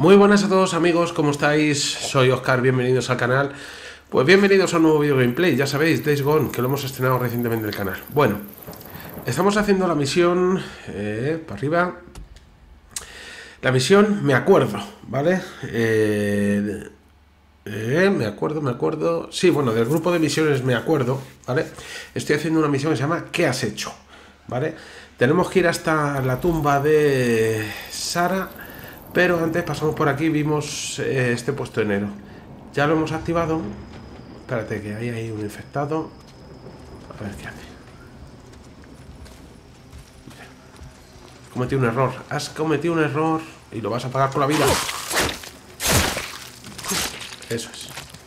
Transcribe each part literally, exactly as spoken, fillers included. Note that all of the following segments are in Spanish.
Muy buenas a todos amigos, ¿cómo estáis? Soy Oscar, bienvenidos al canal. Pues bienvenidos a un nuevo video gameplay, ya sabéis, Days Gone, que lo hemos estrenado recientemente en el canal. Bueno, estamos haciendo la misión, eh, para arriba. La misión, me acuerdo, ¿vale? Eh, eh, me acuerdo, me acuerdo. Sí, bueno, del grupo de misiones me acuerdo, ¿vale? Estoy haciendo una misión que se llama ¿Qué has hecho? ¿Vale? Tenemos que ir hasta la tumba de Sara. Pero antes pasamos por aquí, vimos eh, este puesto de enero. Ya lo hemos activado. Espérate, que ahí hay un infectado. A ver qué hace. Has cometido un error. Has cometido un error. Y lo vas a pagar con la vida. Eso es.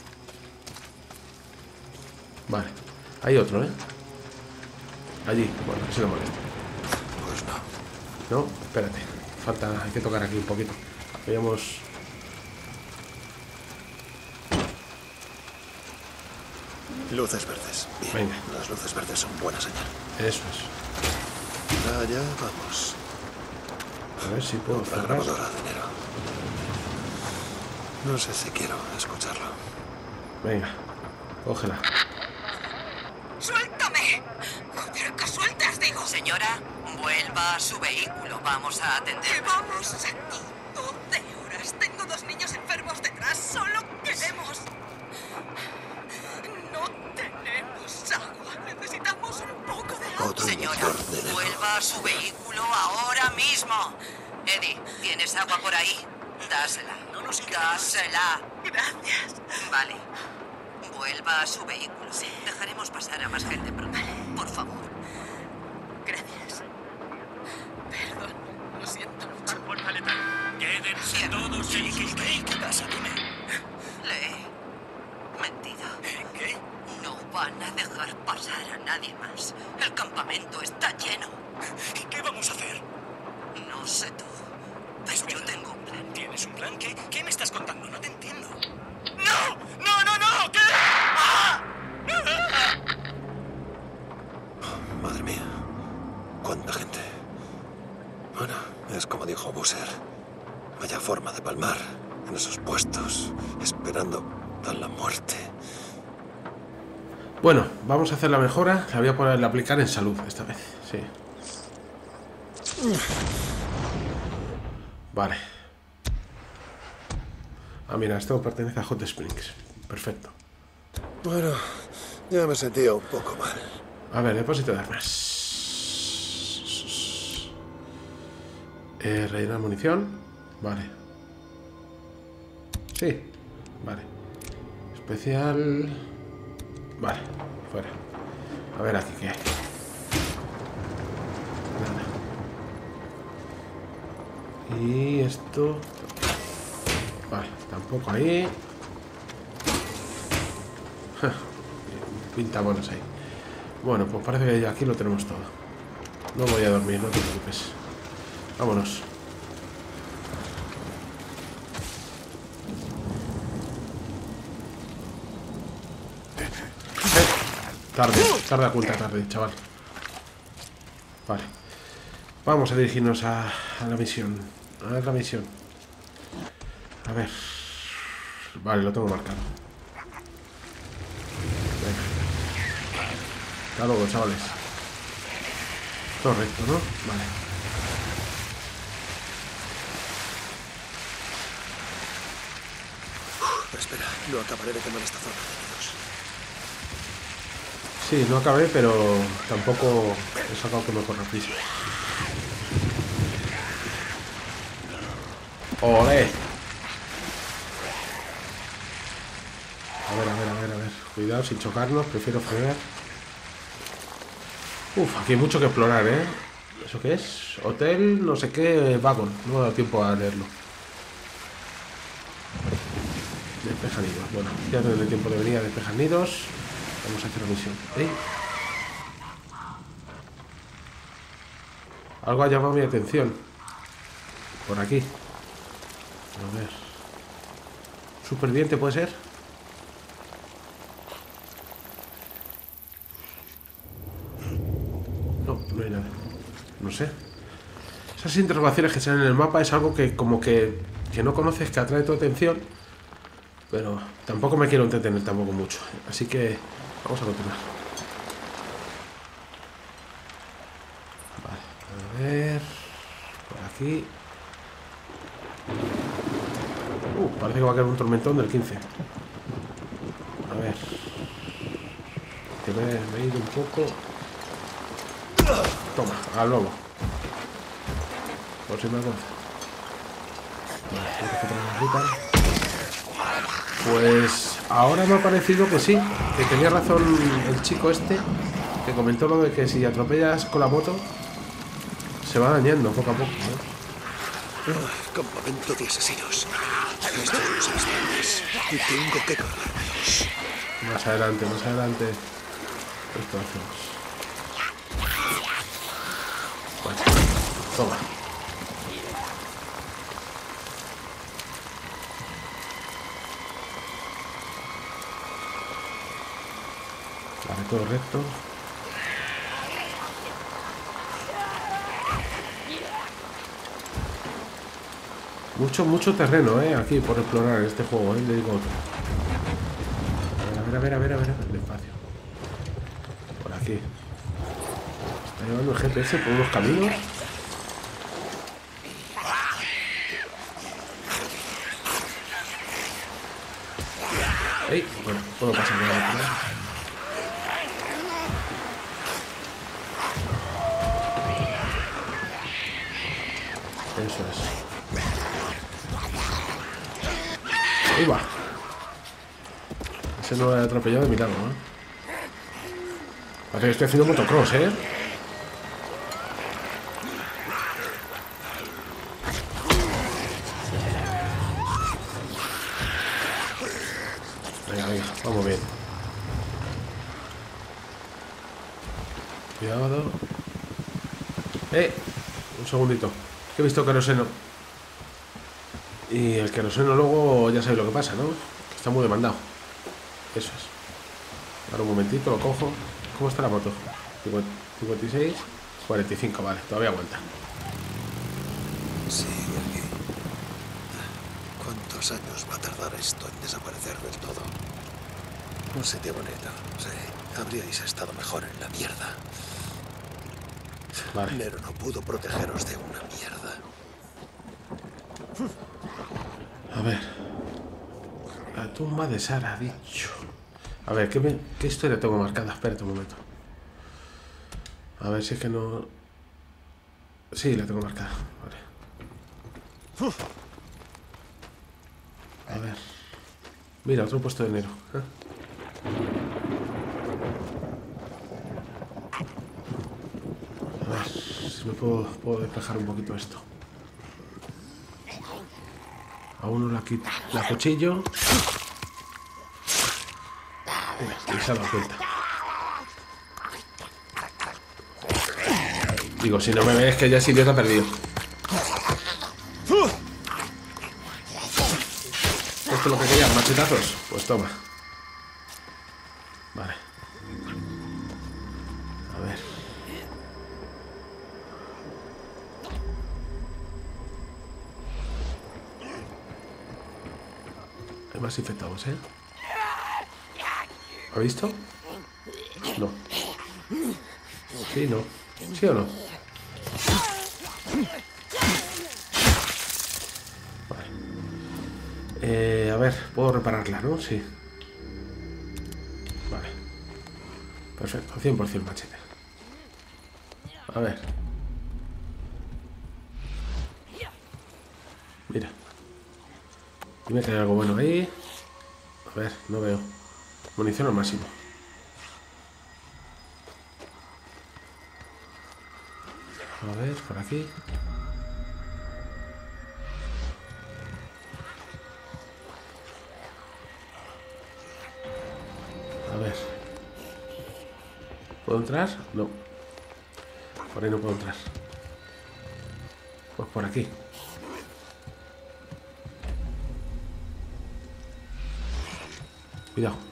Vale. Hay otro, ¿eh? Allí. Bueno, si lo molesta. Pues no. No, espérate. Falta, hay que tocar aquí un poquito. Veamos. Luces verdes. Bien. Venga. Las luces verdes son buena señal. Eso es. Allá vamos. A ver si puedo Otra cerrar. grabadora de enero. No sé si quiero escucharlo. Venga, cógela. ¡Suéltame! ¡Joder, que sueltas, digo! Señora, vuelva a su vehículo. Vamos a ¡Que atender. vamos aquí doce horas! Tengo dos niños enfermos detrás. Solo queremos... No tenemos agua. Necesitamos un poco de agua. Otro Señora, inyector de enero. vuelva a su vehículo ahora mismo. Eddie, ¿tienes agua por ahí? Dásela. No nos Dásela. Gracias. Vale. Vuelva a su vehículo. Dejaremos pasar a más gente pronto. Por favor. Gracias. Perdón. Lo siento mucho. Porfa letal. Quédense Bien. todos en ¿Qué, ¿Qué pasa? Dime. Le he mentido. ¿Qué? No van a dejar pasar a nadie más. El campamento está lleno. ¿Y qué vamos a hacer? No sé tú, pero yo tengo un plan. ¿Tienes un plan? ¿Qué, ¿Qué me estás contando? No te entiendo. ¡No! ¡No, no, no! ¿Qué? ¡Ah! Madre mía. ¿Cuánta gente? Bueno, es como dijo Busser. Vaya forma de palmar en esos puestos, esperando a la muerte. Bueno, vamos a hacer la mejora. La voy a poner a aplicar en salud esta vez. Sí. Vale. Ah, mira, esto pertenece a Hot Springs. Perfecto. Bueno, ya me sentía un poco mal. A ver, depósito de armas. Eh, rellenar munición. Vale. Sí. Vale. Especial. Vale, fuera. A ver aquí qué hay. Nada. Y esto. Vale, tampoco ahí. Ja, pinta buenos ahí. Bueno, pues parece que ya aquí lo tenemos todo. No voy a dormir, no te preocupes. Vámonos. Tarde, tarde a cuenta, tarde, chaval. Vale. Vamos a dirigirnos a, a la misión. A ver la misión. A ver. Vale, lo tengo marcado. Venga. Hasta luego, chavales. Todo recto, ¿no? Vale. Espera, no acabaré de quemar esta zona de nidos. Sí, no acabé, pero tampoco he sacado que me corra prisa. ¡Olé! A ver, a ver, a ver, a ver. Cuidado sin chocarnos, prefiero frenar. Uf, aquí hay mucho que explorar, ¿eh? ¿Eso qué es? Hotel, no sé qué, wagon. No me ha dado tiempo a leerlo. Despeja nidos. Bueno, ya no tendré tiempo de venir a despejar nidos. Vamos a hacer la misión. ¿Eh? Algo ha llamado mi atención. Por aquí. A ver. ¿Superviviente puede ser? No, no hay nada. No sé. Esas interrogaciones que salen en el mapa es algo que como que que no conoces, que atrae tu atención, pero tampoco me quiero entretener tampoco mucho. Así que vamos a continuar. Vale, a ver... Por aquí... Uh, parece que va a caer un tormentón del quince. A ver... Que me, me he ido un poco... Toma, al lobo. Por si me alcanza. Pues ahora me ha parecido que sí, que tenía razón el chico este, que comentó lo de que si atropellas con la moto se va dañando poco a poco, ¿no? Oh, campamento de asesinos. Estoy en los instantes y tengo que cargármelos. Más adelante, más adelante. Esto hacemos. Bueno, toma. Vale, todo recto. Mucho, mucho terreno, eh, aquí por explorar en este juego, eh, le digo otro. A ver, a ver, a ver, a ver, a ver, despacio. Por aquí. Está llevando el G P S por unos caminos. Ey, bueno, puedo pasar por aquí. Eso es. Ahí va. Ese no lo he atropellado de milagro, ¿no? Parece que estoy haciendo motocross, ¿eh? Venga, venga, vamos bien. Cuidado. Eh, un segundito. Que he visto queroseno. Y el queroseno luego ya sabéis lo que pasa, ¿no? Que está muy demandado. Eso es. Ahora un momentito, lo cojo. ¿Cómo está la moto? cincuenta y seis, cuarenta y cinco, vale, todavía aguanta. Sí, aquí. ¿Cuántos años va a tardar esto en desaparecer del todo? Un sitio bonito, sí. Habríais estado mejor en la mierda. Vale. Nero no pudo protegeros de una mierda. A ver. La tumba de Sara, ha dicho. A ver, ¿qué, me, ¿qué historia tengo marcada? Espérate un momento. A ver si es que no... Sí, la tengo marcada. Vale. A ver. Mira, otro puesto de enero. ¿Eh? A ver si me puedo, puedo despejar un poquito esto. A uno la, quito, la cuchillo. Y se ha dado cuenta. Digo, si no me ves que ya es idiota perdido. ¿Esto es lo que querías? ¿Machetazos? Pues toma. Vale. A ver. Hay más infectados, ¿eh? ¿Ha visto? No. Sí, no. ¿Sí o no? Vale. Eh, a ver, puedo repararla, ¿no? Sí. Vale. Perfecto, cien por cien machete. A ver. Mira. Dime que hay algo bueno ahí. A ver, no veo. Munición al máximo. A ver, por aquí. A ver. ¿Puedo entrar? No. Por ahí no puedo entrar. Pues por aquí. Cuidado.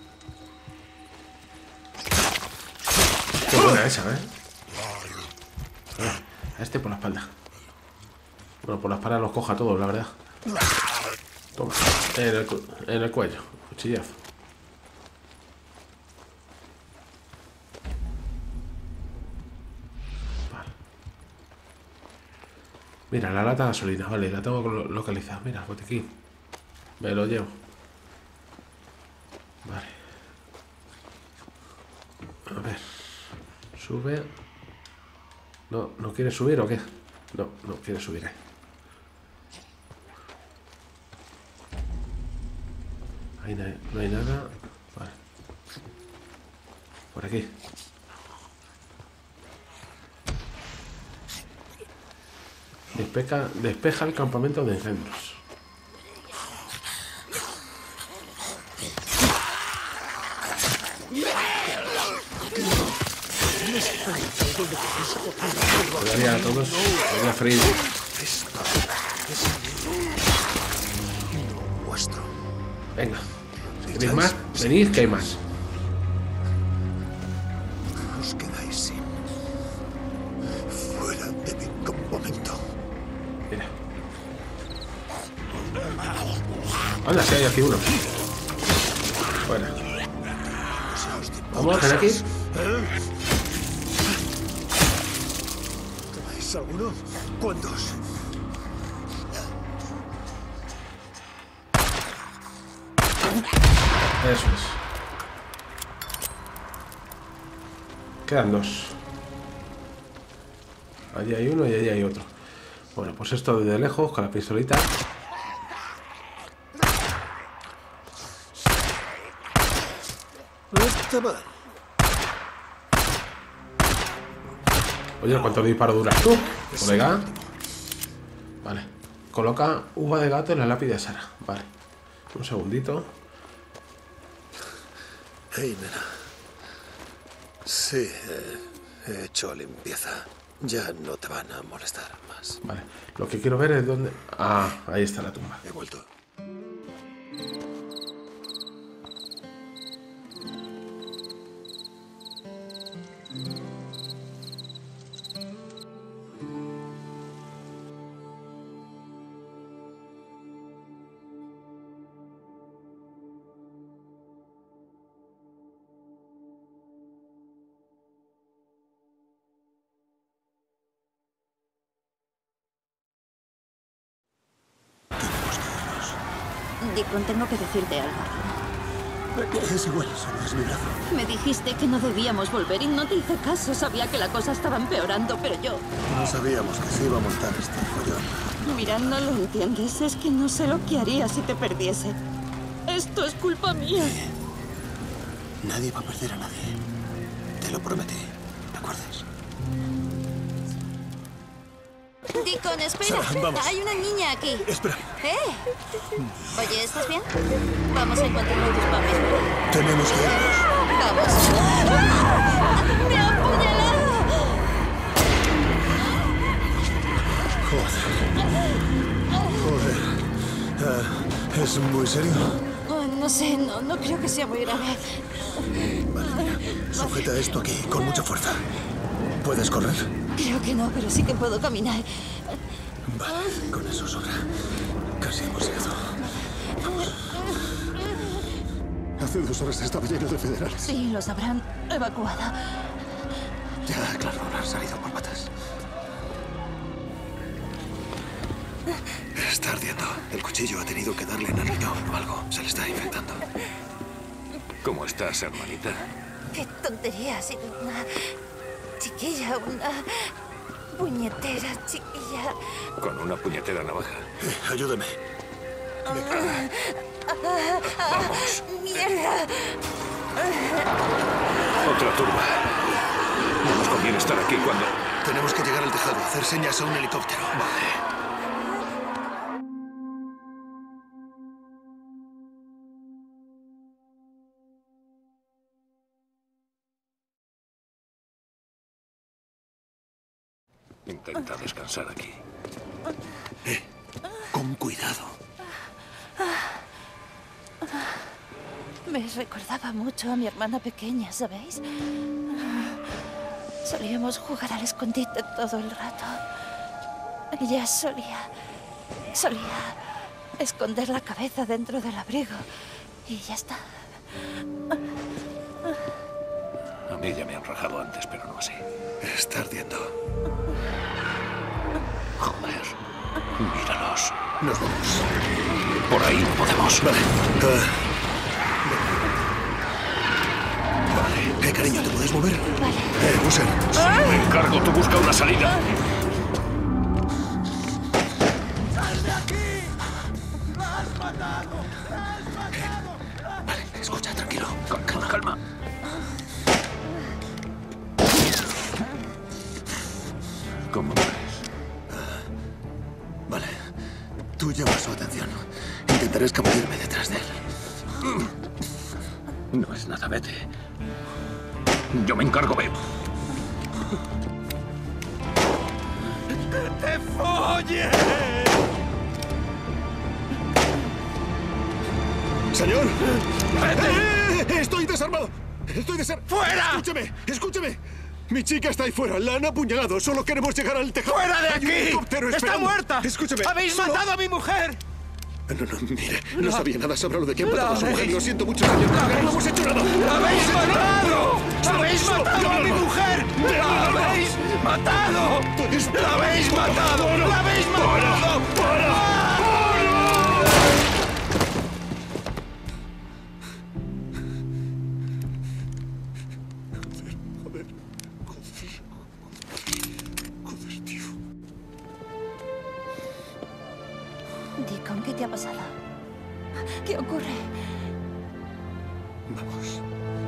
Qué buena esa, ¿eh? A ver, a este por la espalda. Bueno, por la espalda los coja todos, la verdad. Toma, en el, en el cuello, cuchillazo. Vale. Mira, la lata de gasolina, vale, la tengo localizada. Mira, botiquín. Me lo llevo. Vale. A ver. Sube. No, ¿no quiere subir o qué? No, no quiere subir, eh. Ahí no hay, no hay nada. Vale. Por aquí. Despeja, despeja el campamento de incendios. Podría a todos, podría freír. Vuestro. Venga. ¿Queréis más? Venid, que hay más. Os quedáis sin. Fuera de mi campamento. Mira. Anda, si hay aquí uno. Fuera. Vamos, ven aquí. ¿Tenéis alguno? ¿Cuántos? Eso es. Quedan dos. Allí hay uno y allí hay otro. Bueno, pues esto desde lejos con la pistolita. No está mal. Oye, ¿cuántos disparos duras tú, colega? Vale. Coloca uva de gato en la lápida de Sara. Vale. Un segundito. Hey, nena. Sí, eh, he hecho limpieza. Ya no te van a molestar más. Vale. Lo que quiero ver es dónde... Ah, ahí está la tumba. He vuelto. Deacon, tengo que decirte algo. Es igual, solo es mi brazo. Me dijiste que no debíamos volver y no te hice caso. Sabía que la cosa estaba empeorando, pero yo... No sabíamos que se iba a montar este follón. Mira, no lo entiendes. Es que no sé lo que haría si te perdiese. Esto es culpa mía. Nadie va a perder a nadie. Te lo prometí. ¿Te acuerdas? Deacon, espera. Sara, vamos. Hay una niña aquí. Espera. ¿Eh? Oye, ¿estás bien? Vamos a encontrar a tus papis. Tenemos que irnos. Vamos. ¡Ah! ¡Me ha apuñalado! Joder. Joder. Ah, ¿es muy serio? Oh, no sé, no, no creo que sea muy grave. Vale, mira. Sujeta esto aquí con mucha fuerza. ¿Puedes correr? Creo que no, pero sí que puedo caminar. Vale, con eso sobra. Casi hemos llegado. Vamos. Hace dos horas estaba lleno de federales. Sí, los habrán evacuado. Ya, claro, han salido por patas. Está ardiendo. El cuchillo ha tenido que darle en el riñón o algo. Se le está infectando. ¿Cómo estás, hermanita? Qué tontería, ha sido una chiquilla, una puñetera chiquilla. Con una puñetera navaja. Eh, ayúdame. Vamos. ¡Mierda! Otra turba. No nos conviene estar aquí cuando... Tenemos que llegar al tejado, hacer señas a un helicóptero. Vale. Intenta descansar aquí. Eh, con cuidado. Me recordaba mucho a mi hermana pequeña, ¿sabéis? Solíamos jugar al escondite todo el rato. Ella solía... solía esconder la cabeza dentro del abrigo y ya está. A mí ya me han rajado antes, pero no así. Está ardiendo. Joder. Míralos. Nos vamos. Por ahí no podemos. Vale. Ah. Vale. Eh, cariño, ¿te puedes mover? Vale. Eh, Boozer. Me encargo, tú busca una salida. Vale, escucha, tranquilo. Con calma, calma. ¿Cómo ves? Vale. Tú llamas su atención. Intentaré escabullirme detrás de él. No es nada, vete. Yo me encargo, ve. ¡Te folle! ¡Señor! ¡Eh! ¡Estoy desarmado! ¡Estoy desarmado! ¡Fuera! ¡Escúcheme! ¡Escúcheme! Mi chica está ahí fuera. La han apuñalado. Solo queremos llegar al tejado. ¡Fuera de Hay un aquí! helicóptero ¡Está esperando. muerta! Escúcheme. ¡Habéis solo- matado a mi mujer! No, no, mire. No, No. sabía nada sobre lo de quién mató a su No, mujer. veis. Lo siento mucho, señor. No, No veis. hemos hecho nada. ¡La habéis No hemos hecho nada. matado! Solo- ¡Habéis solo- matado yo a no, mi no. mujer! Yo ¡La no, no. habéis matado! Espera. ¡La habéis Para, matado! para, ¡La habéis matado! ¡Para! ¡Para! Joder. Joder. Joder, tío. Deacon, ¿qué te ha pasado? ¿Qué ocurre? Vamos.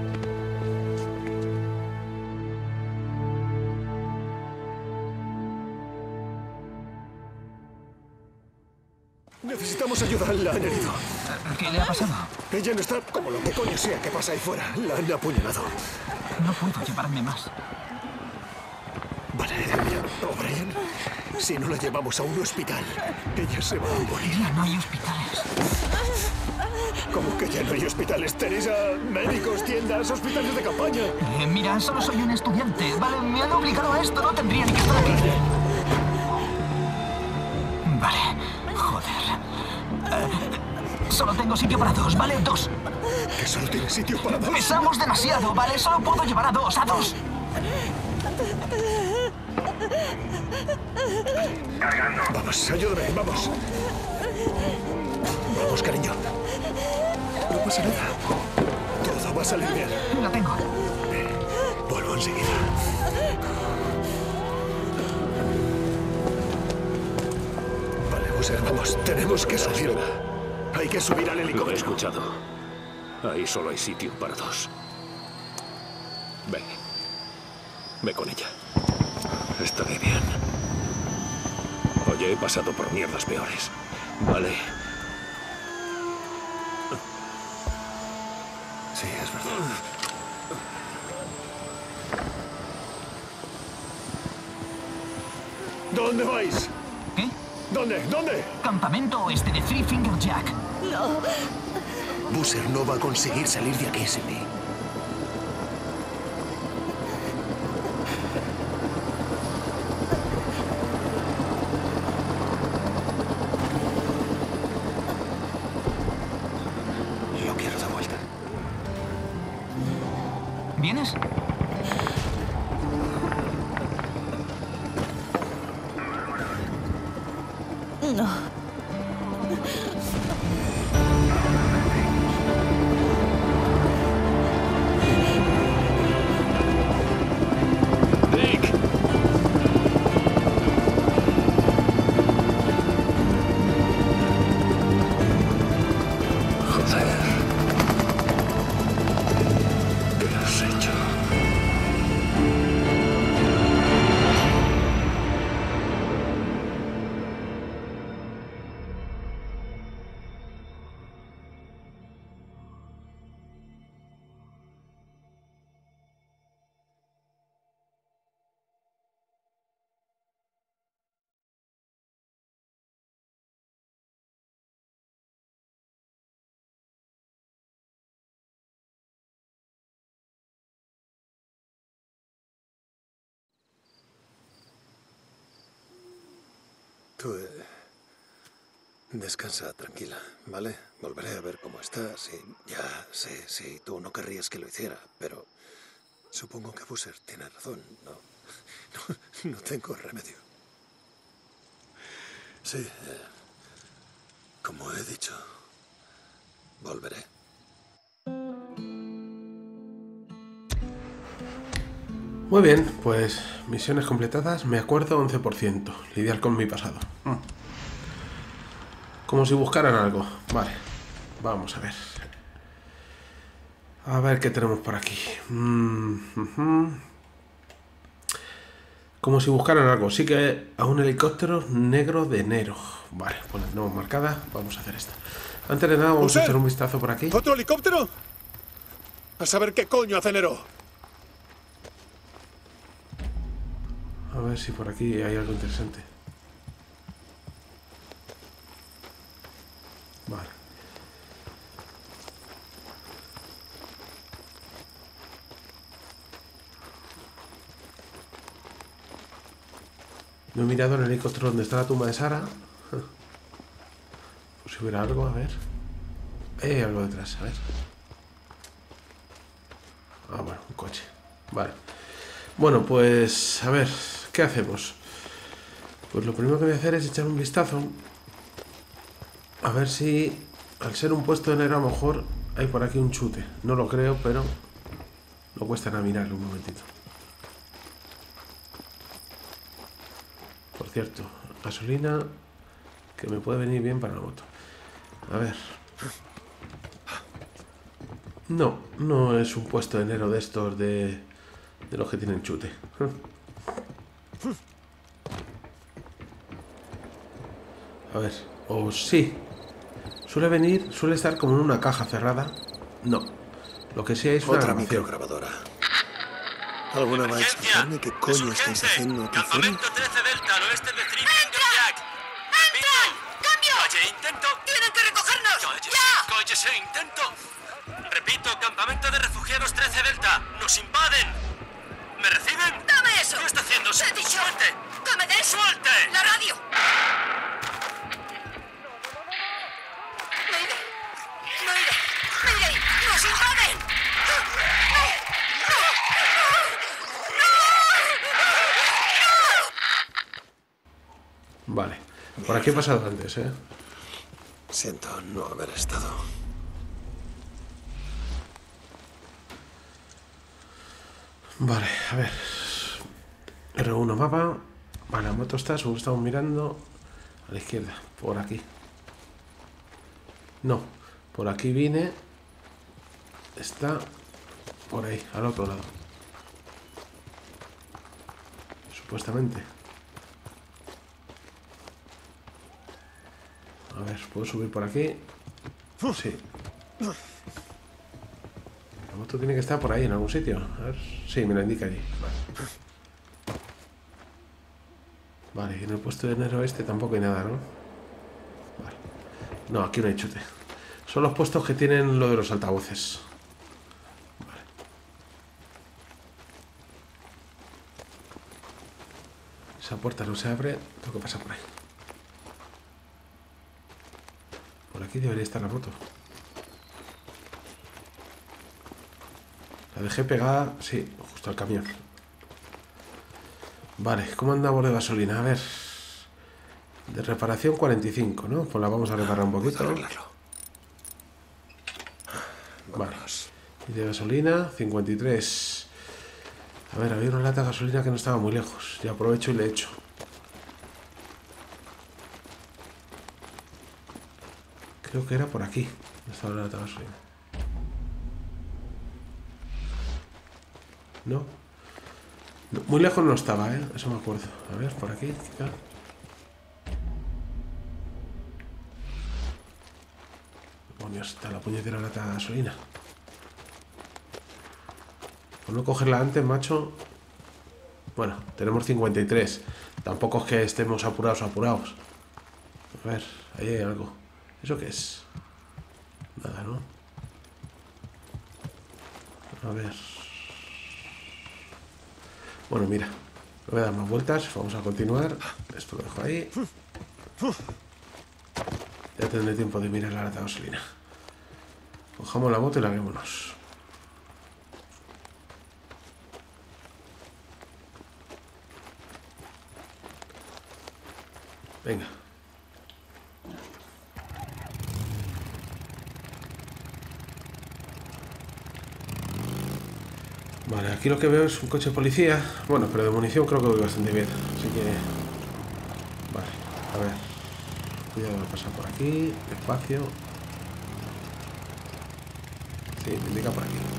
Necesitamos ayuda. La han herido. ¿Qué le ha pasado? Ella no está como lo que coño sea que pasa ahí fuera. La han apuñalado. No puedo llevarme más. Vale, mira, O'Brien, si no la llevamos a un hospital, ella se va a morir. Ya no hay hospitales. ¿Cómo que ya no hay hospitales? ¿Tenéis a médicos, tiendas, hospitales de campaña? Eh, mira, solo soy un estudiante. Vale, me han obligado a esto. No tendría ni que estar aquí. Vale, joder. Eh, solo tengo sitio para dos, ¿vale? Dos. Que solo tiene sitio para dos. Pesamos demasiado, ¿vale? Solo puedo llevar a dos, a dos. Vamos, ayúdame, vamos. Vamos, cariño. No pasa nada. Todo va a salir bien. La tengo. Vuelvo enseguida. Vale, Boozer, vamos. Tenemos que subir. Hay que subir al Lo he helicóptero. escuchado. Ahí solo hay sitio para dos. Ve. Ve con ella. Estaré bien. Oye, he pasado por mierdas peores. Vale. Sí, es verdad. ¿Dónde vais? ¿Qué? ¿Dónde? ¿Dónde? Campamento oeste de Three Finger Jack. No. Boozer no va a conseguir salir de aquí sin mí. Yo quiero de vuelta. ¿Vienes? No. Dick. Joder. ¿Qué has hecho? Tú... eh, Descansa, tranquila, ¿vale? Volveré a ver cómo estás y ya sé, sí, tú no querrías que lo hiciera, pero supongo que Busser tiene razón, ¿no? No, no tengo remedio. Sí, eh, como he dicho, volveré. Muy bien, pues misiones completadas. Me acuerdo once por ciento. Lidiar con mi pasado. Mm. Como si buscaran algo. Vale, vamos a ver. A ver qué tenemos por aquí. Mm -hmm. Como si buscaran algo. Sí que a un helicóptero negro de enero. Vale, pues la tenemos marcada. Vamos a hacer esto. Antes de nada, vamos a echar un vistazo por aquí. ¿Otro helicóptero? A saber qué coño hace Nero. A ver si por aquí hay algo interesante. Vale. No he mirado en el helicóptero donde está la tumba de Sara. Pues si hubiera algo, a ver. Hay algo detrás, a ver. Ah, bueno, un coche. Vale. Bueno, pues a ver, ¿qué hacemos? Pues lo primero que voy a hacer es echar un vistazo. A ver si, al ser un puesto de enero, a lo mejor hay por aquí un chute. No lo creo, pero no cuesta nada mirarlo un momentito. Por cierto, gasolina que me puede venir bien para la moto. A ver. No, no es un puesto de enero de estos de, de los que tienen chute. A ver, o sí. Suele venir, suele estar como en una caja cerrada. No, lo que sí hay es una otra grabación. micrograbadora. ¿Alguna va a explicarme qué coño estáis haciendo aquí fuera? Campamento trece Delta, al oeste de Three Finger Jack. ¡Entra! ¡Cambio! Oye, intento. ¡Tienen que recogernos! Cállese, ¡Ya! cállese, intento. Repito, campamento de refugiados trece Delta. ¡Nos invaden! ¿Me reciben? ¡Dame eso! ¿Qué está haciendo? ¡Te he dicho! ¡Suelte! ¡Que me des! ¡Suelte! ¡La radio! ¡Mayday! ¡Mayday! ¡Mayday! ¡Nos invaden! Vale, por aquí he pasado antes, ¿eh? Siento no haber estado. Vale, a ver. R uno mapa. Vale, la moto está, seguro estamos mirando a la izquierda, por aquí. No, por aquí vine. Está por ahí, al otro lado. Supuestamente. A ver, ¿puedo subir por aquí? Sí. La moto tiene que estar por ahí, en algún sitio. A ver. Sí, me la indica allí. Vale. Vale, y en el puesto de enero este tampoco hay nada, ¿no? Vale. No, aquí no hay chute. Son los puestos que tienen lo de los altavoces. Vale. Esa puerta no se abre. Tengo que pasar por ahí. Por aquí debería estar la moto. La dejé pegada, sí, justo al camión. Vale, ¿cómo andamos de gasolina? A ver. De reparación cuarenta y cinco, ¿no? Pues la vamos a reparar un poquito. Vale. Y de gasolina, cincuenta y tres. A ver, había una lata de gasolina que no estaba muy lejos. Ya aprovecho y le echo. Creo que era por aquí. Estaba la lata de gasolina. ¿No? No, muy lejos no estaba, ¿eh? Eso me acuerdo. A ver, por aquí, quizá. Demonios, está la puñetera lata de gasolina. Por no cogerla antes, macho. Bueno, tenemos cincuenta y tres. Tampoco es que estemos apurados, apurados. A ver, ahí hay algo. ¿Eso qué es? Nada, ¿no? A ver. Bueno, mira, voy a dar más vueltas, vamos a continuar. Esto lo dejo ahí. Ya tendré tiempo de mirar la lata de gasolina. Cojamos la moto y larguémonos. Venga. Vale, aquí lo que veo es un coche de policía. Bueno, pero de munición creo que voy bastante bien. Así que... Vale, a ver. Cuidado de pasar por aquí. Despacio. Sí, me indica por aquí.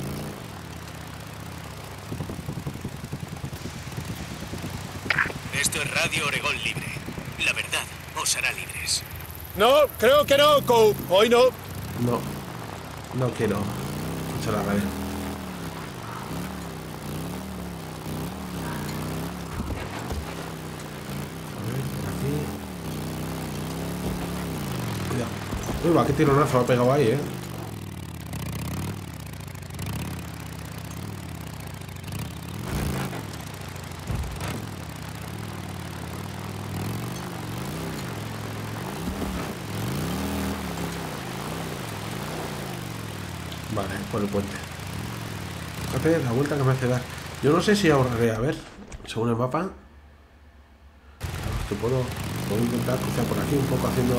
Esto es Radio Oregón Libre. La verdad os hará libres. No, creo que no, Cope. Hoy no. No, no quiero escuchar la radio. A ver, por aquí. Cuidado. Uy, va, qué tironazo ha pegado ahí, eh. Vale, por el puente. Fíjate la vuelta que me hace dar. Yo no sé si ahorraré, a ver, según el mapa. Que puedo, puedo intentar cruzar por aquí un poco haciendo...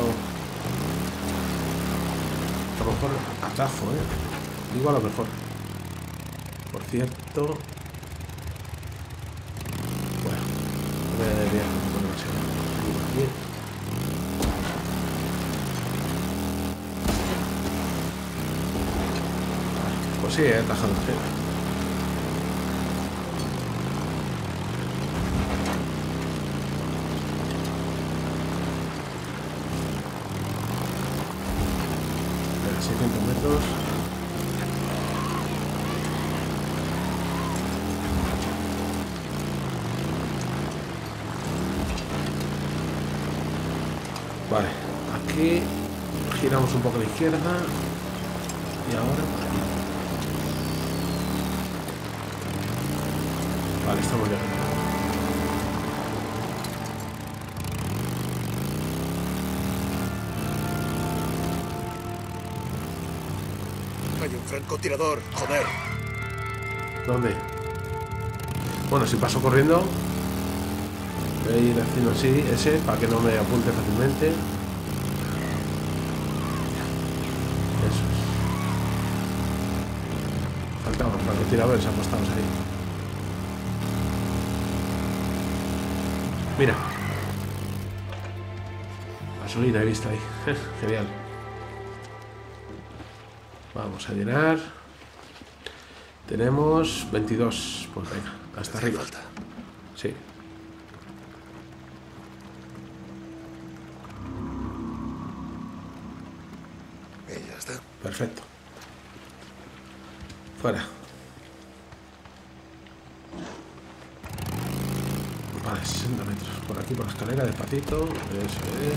A lo mejor atajo, eh. Digo a lo mejor. Por cierto... Bueno, no me debería poner demasiado. Aquí. Pues sí, he atajado, sí. seiscientos metros. Vale, aquí giramos un poco a la izquierda y ahora por aquí. Vale, estamos llegando. Hay un francotirador, joder. ¿Dónde? Bueno, si paso corriendo, voy a ir haciendo así, ese, para que no me apunte fácilmente. Eso es. Faltaban francotiradores apostados ahí. Mira. Gasolina he visto ahí. Genial. Vamos a llenar. Tenemos veintidós. Pues venga, hasta arriba. Falta. Sí. Y ya está. Perfecto. Fuera. Vale, sesenta metros. Por aquí, por la escalera, despacito. Eso es.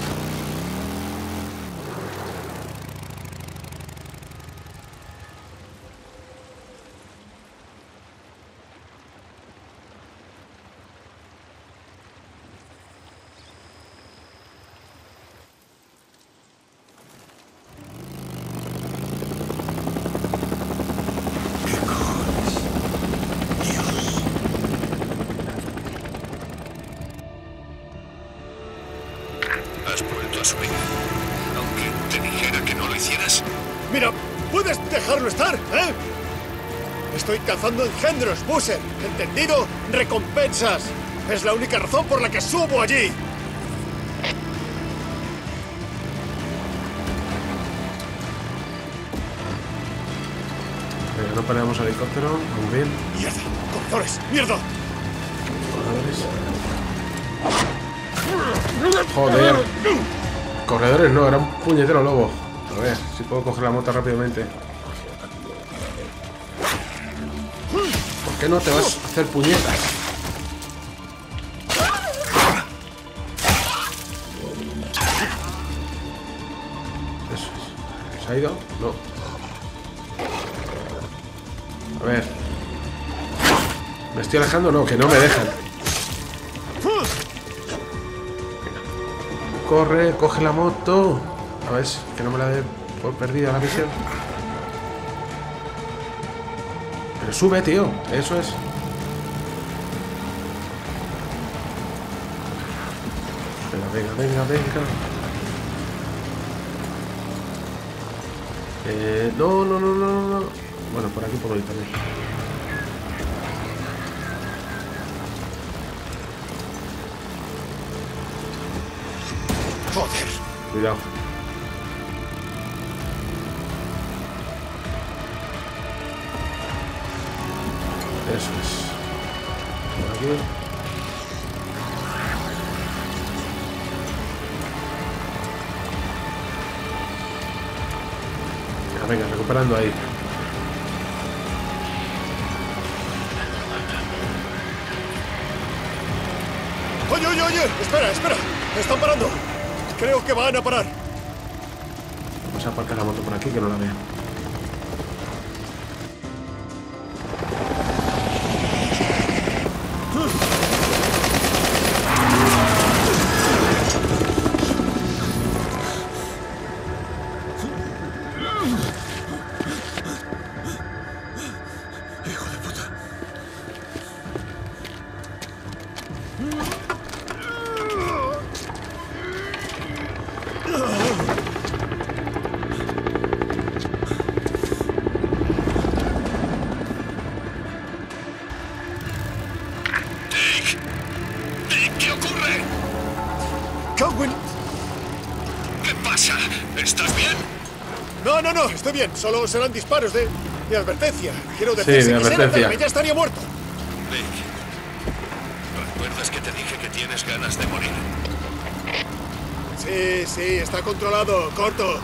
Has vuelto a subir. Aunque te dijera que no lo hicieras. Mira, ¿puedes dejarlo estar, eh? Estoy cazando engendros, Busser. ¿Entendido? Recompensas. Es la única razón por la que subo allí. Venga, no paramos el helicóptero. Muy bien. Mierda, corredores, mierda. Joder. Corredores no, era un puñetero lobo. A ver si puedo coger la moto rápidamente. ¿Por qué no te vas a hacer puñetas? Eso es. ¿Se ha ido? No. A ver. ¿Me estoy alejando? No, que no me dejan. corre, coge la moto. A ver, que no me la dé por perdida la misión. Pero sube, tío. Eso es. Venga, venga, venga, venga. Eh, no, no, no, no, no. Bueno, por aquí puedo ir también. Joder. Cuidado. Eso es. Por aquí. Venga, venga, recuperando ahí. Oye, oye, oye. Espera, espera. Me están parando. Creo que van a parar. Vamos a aparcar la moto por aquí que no la vea. Hijo de puta. ¿Qué ocurre? Conwyn. ¿Qué pasa? ¿Estás bien? No, no, no. Estoy bien. Solo serán disparos de, de advertencia. Quiero Sí, decir, de advertencia. que ya estaría muerto. Vic, ¿recuerdas que te dije que tienes ganas de morir? Sí, sí. Está controlado. Corto.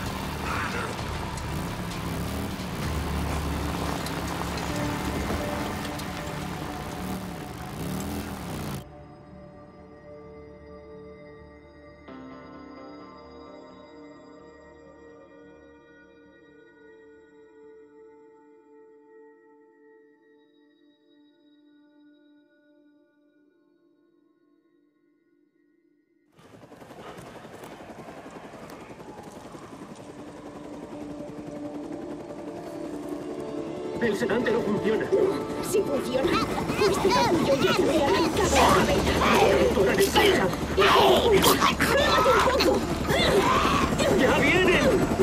El sedante no funciona. Si funciona, este capullo ya se me ha arrancado la cabeza. Doctora, deprisa. ¡Cálmate un poco! ¡Ya vienen!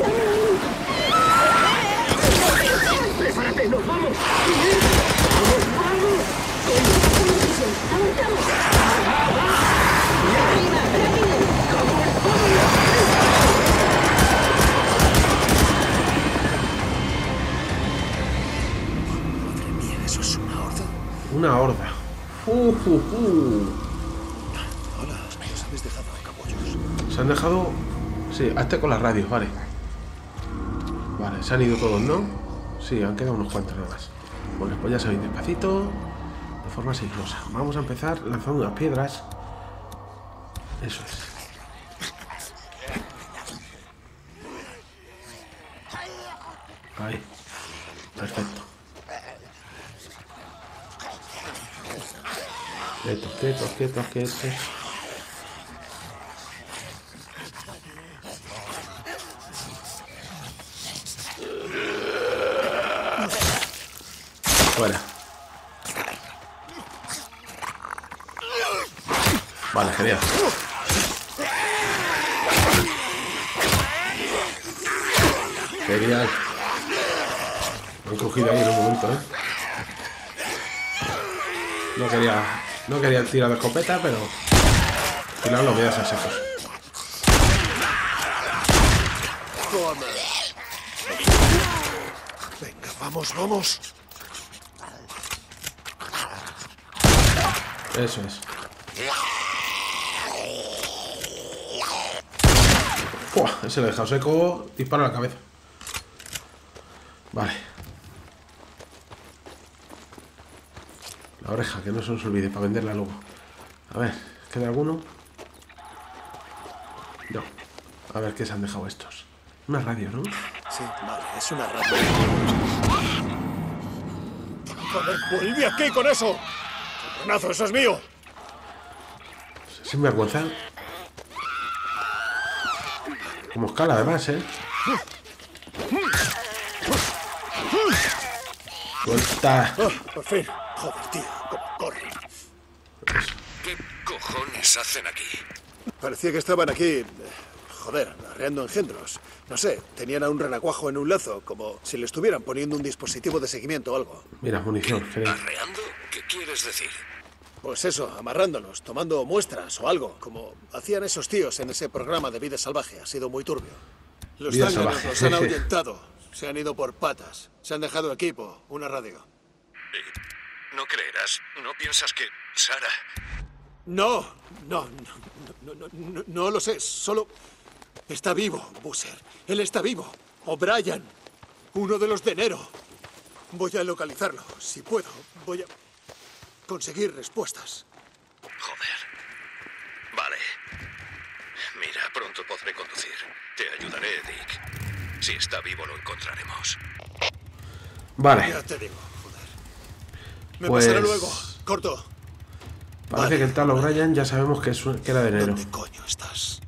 ¡Prepárate, nos vamos! ¡Vamos, vamos! ¡Avanzamos! ¡Arriba, rápido! Madre mía, ¿eso es una horda? Una horda. Uh, uh, uh. Hola, ¿os habéis dejado capullos? Se han dejado... Sí, hazte con las radios, vale. Vale, se han ido todos, ¿no? Sí, han quedado unos cuantos nada más. Bueno, pues ya sabéis, despacito, de forma sigilosa. Vamos a empezar lanzando unas piedras. Eso es. Ahí. Perfecto. Quietos, quietos, quietos, quietos. Fuera. Vale, genial. Genial. Me han cogido ahí en un momento, ¿eh? No quería, no quería tirar de escopeta, pero al final lo voy a hacer secos. Venga, vamos, vamos. Eso es. ¡Fua! Ese lo he dejado seco. Disparo a la cabeza. Vale. La oreja, que no se nos olvide para venderla luego. A ver, ¿queda alguno? No. A ver qué se han dejado estos. Una radio, ¿no? Sí, vale, es una radio. Joder, vuelve aquí con eso. Cabronazo, eso es mío. Sin vergüenza. Como escala, además, ¿eh? Suelta. Oh, por fin. Joder, tío, cómo corre. ¿Qué cojones hacen aquí? Parecía que estaban aquí, eh, joder, arreando engendros. No sé, tenían a un renacuajo en un lazo, como si le estuvieran poniendo un dispositivo de seguimiento o algo. Mira, munición. genial. ¿Arreando? ¿Qué quieres decir? Pues eso, amarrándolos, tomando muestras o algo, como hacían esos tíos en ese programa de vida salvaje. Ha sido muy turbio. Los Vida zánganos salvaje. los han ahuyentado, se han ido por patas, se han dejado equipo, una radio. Y no creerás, ¿no piensas que Sara... No, no, no, no, no, no, no lo sé, solo está vivo, Busser. Él está vivo. O'Brien, uno de los de enero. Voy a localizarlo, si puedo. Voy a conseguir respuestas. Joder. Vale. Mira, pronto podré conducir. Te ayudaré, Dick. Si está vivo lo encontraremos. Vale. Ya te digo, joder. Me Pues- pasará luego. Corto. Parece Vale. que el tal O'Brien ya sabemos que, es, que era de enero. ¿Dónde coño estás?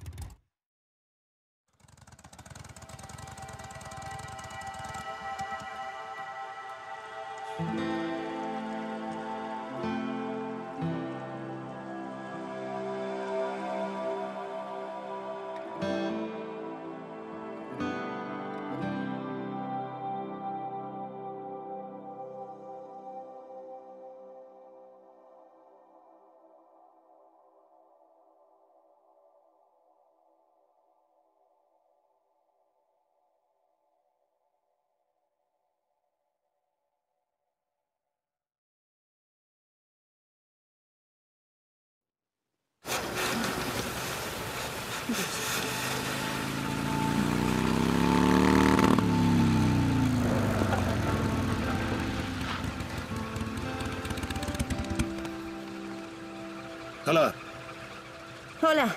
Hola. Hola.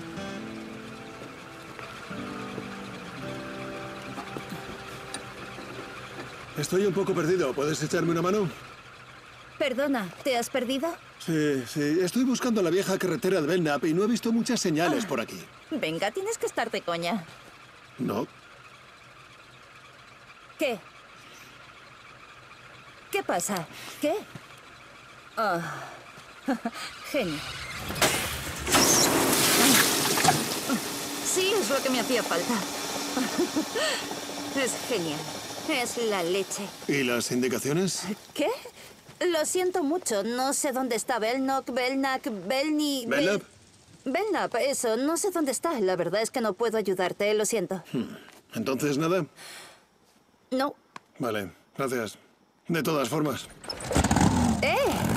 Estoy un poco perdido. ¿Puedes echarme una mano? Perdona, ¿te has perdido? Sí, sí. Estoy buscando la vieja carretera de Belknap y no he visto muchas señales por aquí. Venga, tienes que estar de coña. No. ¿Qué? ¿Qué pasa? ¿Qué? Ah, genio. Sí, es lo que me hacía falta. Es genial. Es la leche. ¿Y las indicaciones? ¿Qué? Lo siento mucho. No sé dónde está Belknap, Belknap, Belni... Bel- ¿Belknap? Belknap, eso. No sé dónde está. La verdad es que no puedo ayudarte. Lo siento. Entonces, nada. No. Vale, gracias. De todas formas. ¡Eh!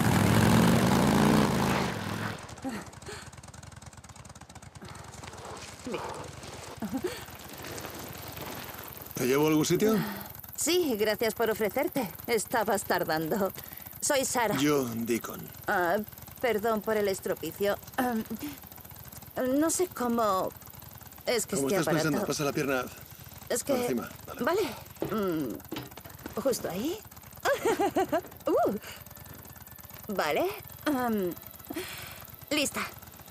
¿Te llevo a algún sitio? Sí, gracias por ofrecerte. Estabas tardando. Soy Sara. Yo, Deacon. Ah, perdón por el estropicio. Ah, no sé cómo... Es que ¿Cómo este estás aparato... pensando? Pasa la pierna Es que... por encima. Vale. Vale. Mm, justo ahí. Uh. Vale. Am, lista.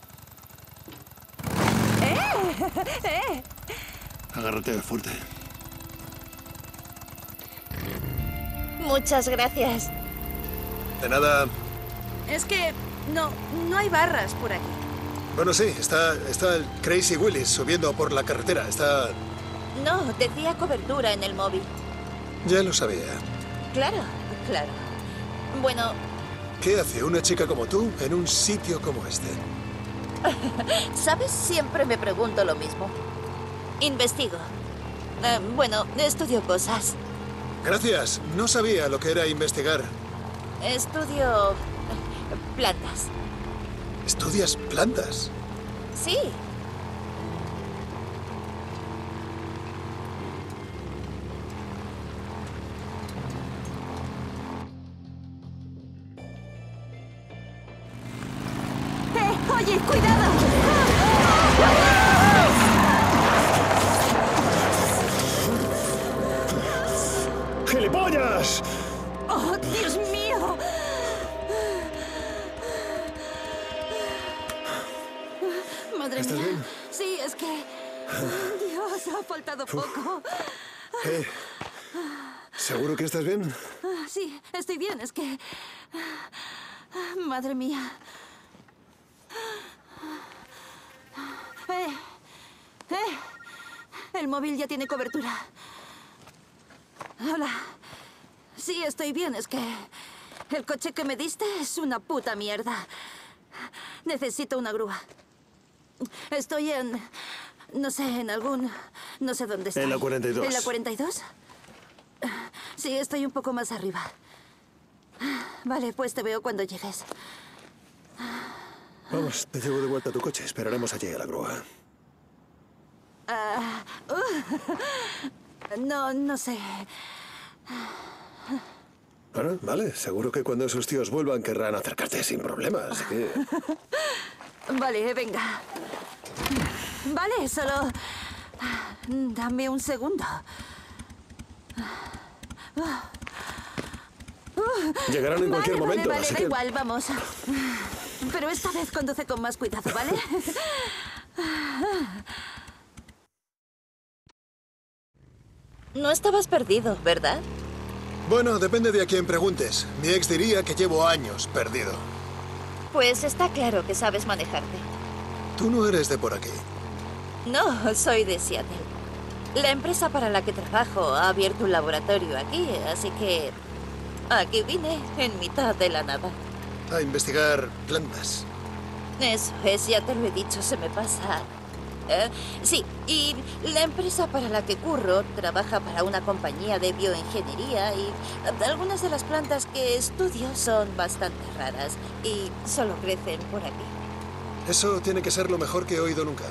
¡Eh! ¡Eh! Agárrate fuerte. Muchas gracias. De nada. Es que no, no hay barras por aquí. Bueno, sí, está, está el Crazy Willis subiendo por la carretera. Está... No, decía cobertura en el móvil. Ya lo sabía. Claro, claro. Bueno, ¿Qué hace una chica como tú en un sitio como este? ¿sabes? Siempre me pregunto lo mismo. Investigo. Eh, bueno, estudio cosas. Gracias. No sabía lo que era investigar. Estudio eh, plantas. ¿Estudias plantas? Sí. ¡Eh! ¡Oye, cuidado! ¡Gilipollas! ¡Oh, Dios mío! Madre ¿Estás mía. bien? Sí, es que... Dios, ha faltado poco. Eh, ¿Seguro que estás bien? Sí, estoy bien, es que... Madre mía. Eh, eh, el móvil ya tiene cobertura. Hola. Sí, estoy bien, es que... El coche que me diste es una puta mierda. Necesito una grúa. Estoy en... No sé, en algún... No sé dónde estoy. En la cuarenta y dos. ¿En la cuarenta y dos? Sí, estoy un poco más arriba. Vale, pues te veo cuando llegues. Vamos, te llevo de vuelta a tu coche. Esperaremos allí a la grúa. Uh, uh, no, no sé. Bueno, vale. Seguro que cuando esos tíos vuelvan querrán acercarte sin problemas, así que... Vale, venga. Vale, solo... Dame un segundo. Llegarán en cualquier vale, momento, Vale, vale, así da que... igual, vamos. Pero esta vez conduce con más cuidado, ¿vale? No estabas perdido, ¿verdad? Bueno, depende de a quién preguntes. Mi ex diría que llevo años perdido. Pues está claro que sabes manejarte. Tú no eres de por aquí. No, soy de Seattle. La empresa para la que trabajo ha abierto un laboratorio aquí, así que... Aquí vine, en mitad de la nada. A investigar plantas. Eso es, ya te lo he dicho, se me pasa. Eh, sí, y la empresa para la que curro trabaja para una compañía de bioingeniería y algunas de las plantas que estudio son bastante raras y solo crecen por aquí. Eso tiene que ser lo mejor que he oído nunca.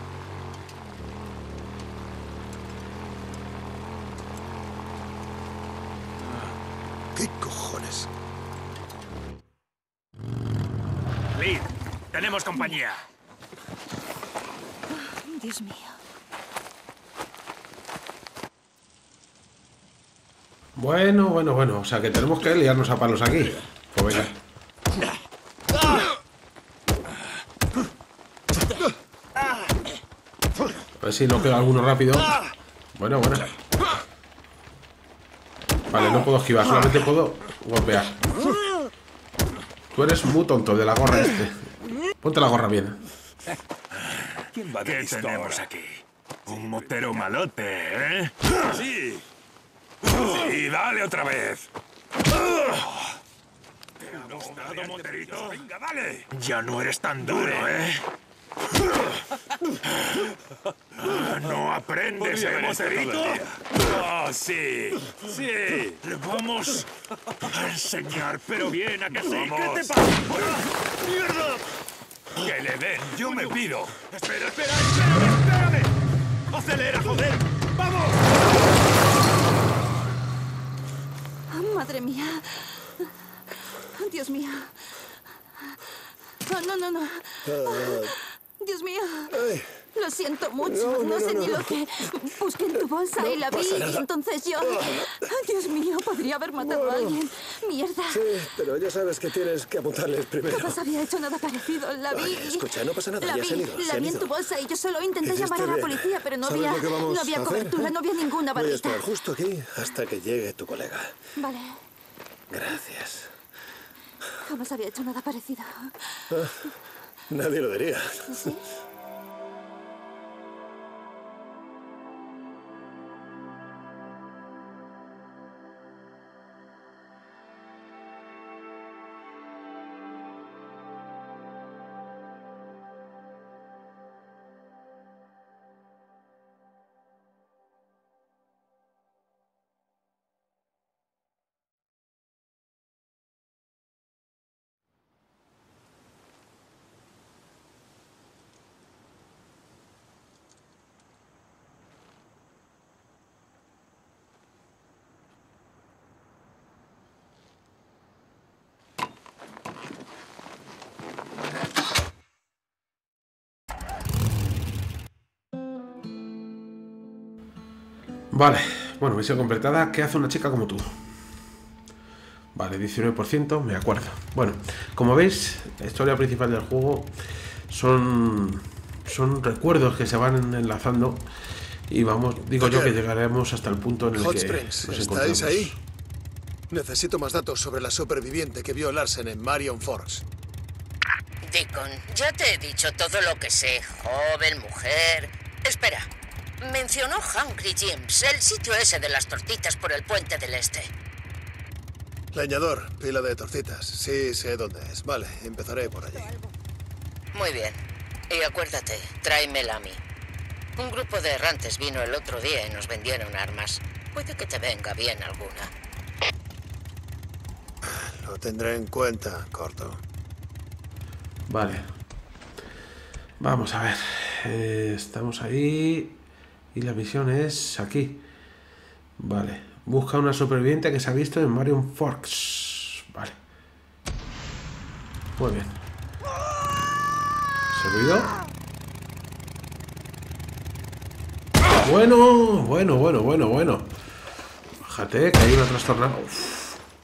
¿Qué cojones? Lid, tenemos compañía. Dios mío. Bueno, bueno, bueno. O sea que tenemos que liarnos a palos aquí. Pues venga. A ver si no queda alguno rápido. Bueno, bueno. Vale, no puedo esquivar, solamente puedo golpear. Tú eres muy tonto de la gorra este. Ponte la gorra bien. ¿Quién va ¿Qué tenemos aquí? Un motero malote, ¿eh? Sí. Sí, dale otra vez. ¿Te ha gustado, moterito? Venga, dale. Ya no eres tan duro, ¿eh? ¿No aprendes, eh, moterito? Oh, sí, sí. Le vamos a enseñar, pero bien, ¿a que sí? ¿Qué te pasa? ¡Mierda! Que le den, yo me pido. Espera, espera, espérame, espérame. Acelera, joder. ¡Vamos! Madre mía. Dios mío. Oh, no, no, no. Uh, Dios mío. Ay. Lo siento mucho. No, No, no, sé no, ni no. lo que... Busqué en tu bolsa No y la vi pasa y nada. entonces yo... Dios mío, podría haber matado Bueno. a alguien. Mierda. Sí, pero ya sabes que tienes que apuntarles primero. Jamás había hecho nada parecido. La vi... Oye, escucha, no pasa nada, La ya vi, se han ido, se la han vi en ido. tu bolsa y yo solo intenté Hiciste llamar a la bien. policía, pero no ¿Sabes había... lo que vamos No había a hacer, cobertura, eh? no había ninguna Voy a varita. estar justo aquí hasta que llegue tu colega. Vale. Gracias. Jamás había hecho nada parecido. Nadie lo diría. ¿Sí? Vale, bueno, misión completada. ¿Qué hace una chica como tú? Vale, diecinueve por ciento, me acuerdo. Bueno, como veis, la historia principal del juego son son recuerdos que se van enlazando y vamos, digo yo que llegaremos hasta el punto en el Hot que Springs, nos ¿estáis encontramos. ahí? Necesito más datos sobre la superviviente que vio Larsen en Marion Forks. Deacon, ya te he dicho todo lo que sé. Joven, mujer... Espera. Mencionó Hungry Jim's, el sitio ese de las tortitas por el puente del este. Leñador, pila de torcitas. Sí, sé dónde es. Vale, empezaré por allí. Muy bien. Y acuérdate, tráemela a mí. Un grupo de errantes vino el otro día y nos vendieron armas. Puede que te venga bien alguna. Lo tendré en cuenta, Corto. Vale. Vamos a ver. Eh, estamos ahí. Y la misión es aquí. Vale. Busca una superviviente que se ha visto en Marion Forks. Vale. Muy bien. ¿Se ruido? Bueno, bueno, bueno, bueno, bueno. Fíjate que hay una trastornada. Uf.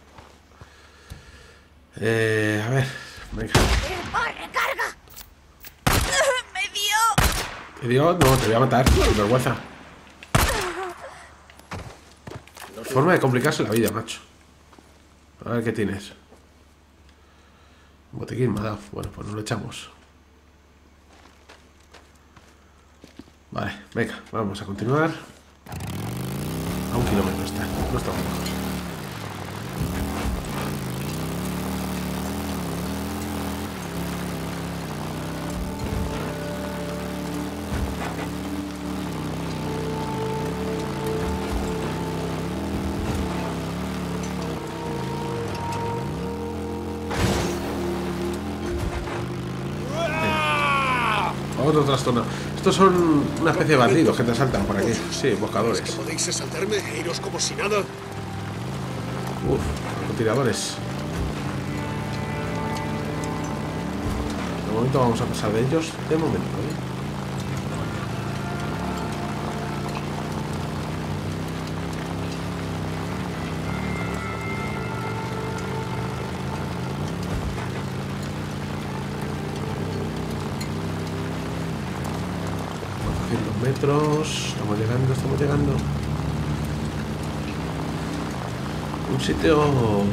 Eh, a ver. Venga. ¡Recarga! ¡Me dio! ¿Te dio? No, te voy a matar. Sin vergüenza. Forma de complicarse la vida, macho. A ver qué tienes. Botiquín me ha dado. Bueno, pues nos lo echamos. Vale, venga, vamos a continuar. A un kilómetro está. No está muy lejos. Otro trastorno. Estos son una especie de bandidos que te saltan por aquí. Sí, buscadores. ¿Es que podéis saltarme e iros como si nada? Uf, tiradores. De momento vamos a pasar de ellos. De momento, ¿eh? Metros, estamos llegando, estamos llegando. Un sitio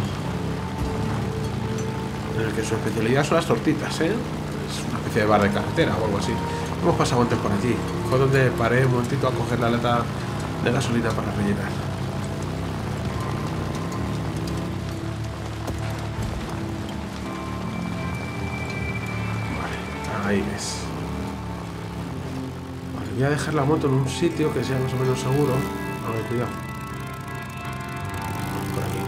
en el que su especialidad son las tortitas, ¿eh? Es una especie de bar de carretera o algo así. Hemos pasado antes por allí. Fue donde paré un momentito a coger la lata de gasolina para rellenar. Vale, ahí ves. Voy a dejar la moto en un sitio que sea más o menos seguro. A ver, cuidado. Por aquí.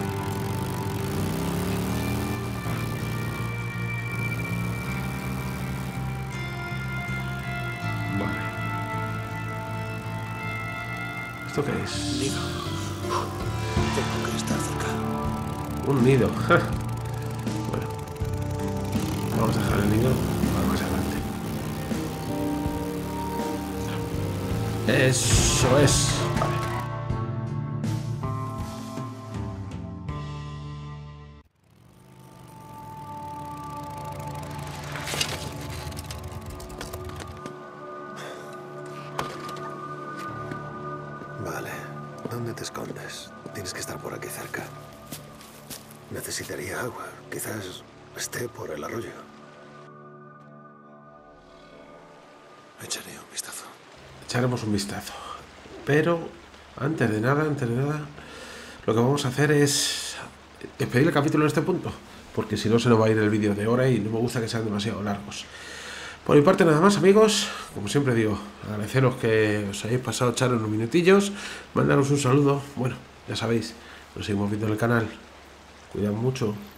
Vale. ¿Esto qué es? Nido. Tengo que estar cerca. Un nido. Bueno. Vamos a dejar el nido para más adelante. Eso es. Vale. Vale. ¿Dónde te escondes? Tienes que estar por aquí cerca. Necesitaría agua. Quizás esté por el arroyo. Echaré un vistazo. Echaremos un vistazo. Pero antes de nada, antes de nada, lo que vamos a hacer es despedir el capítulo en este punto, porque si no se nos va a ir el vídeo de hora y no me gusta que sean demasiado largos. Por mi parte nada más, amigos. Como siempre digo, agradeceros que os hayáis pasado a echar unos minutillos, mandaros un saludo. Bueno, ya sabéis, nos seguimos viendo en el canal. Cuidad mucho.